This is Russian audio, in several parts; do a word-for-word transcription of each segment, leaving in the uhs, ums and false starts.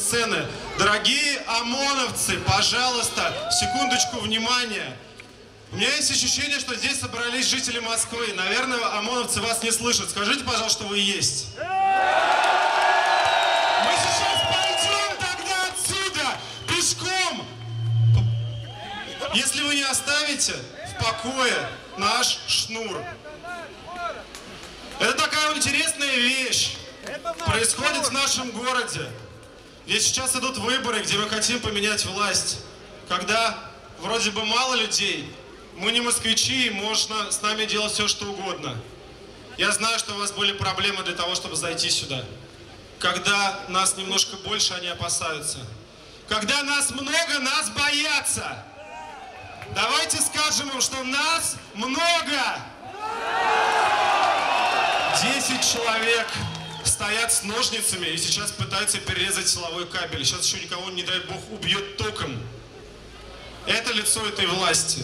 сцены. Дорогие ОМОНовцы, пожалуйста, секундочку внимания. У меня есть ощущение, что здесь собрались жители Москвы. Наверное, ОМОНовцы вас не слышат. Скажите, пожалуйста, что вы есть. Мы сейчас пойдем тогда отсюда пешком. Если вы не оставите в покое наш шнур. Это такая интересная вещь. Происходит в нашем городе. Здесь сейчас идут выборы, где мы хотим поменять власть. Когда вроде бы мало людей, мы не москвичи, и можно с нами делать все, что угодно. Я знаю, что у вас были проблемы для того, чтобы зайти сюда. Когда нас немножко больше, они опасаются. Когда нас много, нас боятся. Давайте скажем им, что нас много. Десять человек стоят с ножницами и сейчас пытаются перерезать силовой кабель. Сейчас еще никого, не дай бог, убьет током. Это лицо этой власти.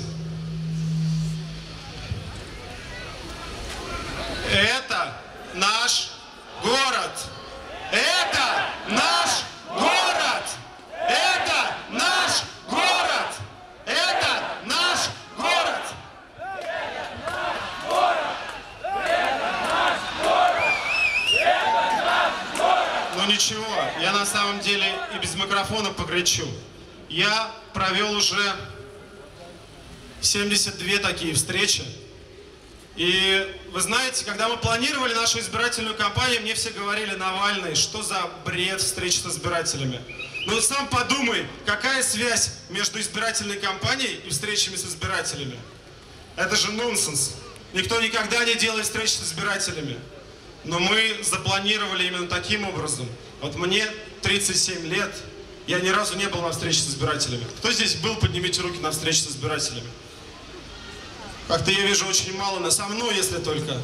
Это наш город. Это наш город. Это наш город. Это наш город. Ну ничего, я на самом деле и без микрофона покричу. Я провел уже семьдесят две такие встречи. И вы знаете, когда мы планировали нашу избирательную кампанию, мне все говорили: Навальный, что за бред встреч с избирателями? Ну сам подумай, какая связь между избирательной кампанией и встречами с избирателями? Это же нонсенс. Никто никогда не делает встреч с избирателями. Но мы запланировали именно таким образом. Вот мне тридцать семь лет, я ни разу не был на встрече с избирателями. Кто здесь был, поднимите руки на встрече с избирателями. Как-то я вижу очень мало, но со мной, если только.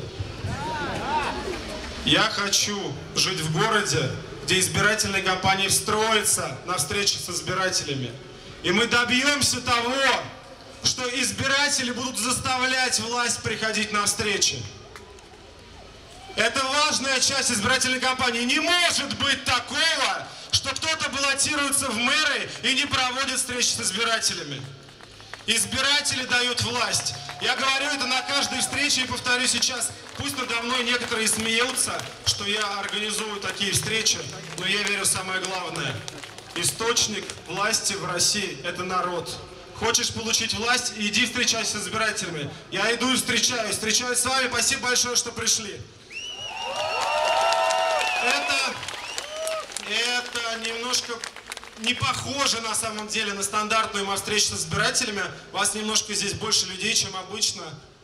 Я хочу жить в городе, где избирательная кампания встроится на встречи с избирателями. И мы добьемся того, что избиратели будут заставлять власть приходить на встречи. Это важная часть избирательной кампании. Не может быть такого, что кто-то баллотируется в мэры и не проводит встречи с избирателями. Избиратели дают власть. Я говорю это на каждой встрече и повторю сейчас. Пусть надо мной некоторые смеются, что я организую такие встречи, но я верю в самое главное. Источник власти в России – это народ. Хочешь получить власть – иди встречайся с избирателями. Я иду и встречаюсь. Встречаюсь с вами. Спасибо большое, что пришли. Это, это немножко не похоже на самом деле на стандартную встречу с избирателями. Вас немножко здесь больше людей, чем обычно.